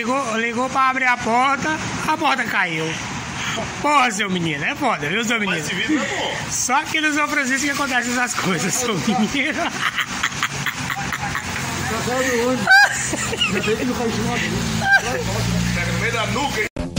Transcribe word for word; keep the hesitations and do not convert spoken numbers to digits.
ligou, ligou pra abrir a porta, a porta caiu. Porra, seu menino, é foda, viu, seu menino? Mas esse vídeo é bom. Só aqui no São Francisco que acontecem essas coisas, seu menino. Pega no meio da nuca, hein?